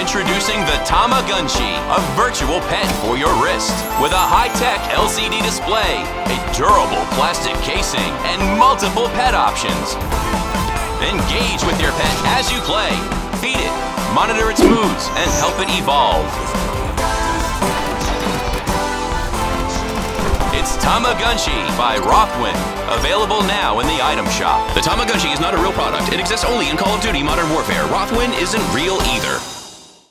Introducing the Tamagunchi, a virtual pet for your wrist. With a high-tech LCD display, a durable plastic casing, and multiple pet options. Engage with your pet as you play. Feed it, monitor its moods, and help it evolve. It's Tamagunchi by Rothwin. Available now in the item shop. The Tamagunchi is not a real product. It exists only in Call of Duty Modern Warfare. Rothwin isn't real either.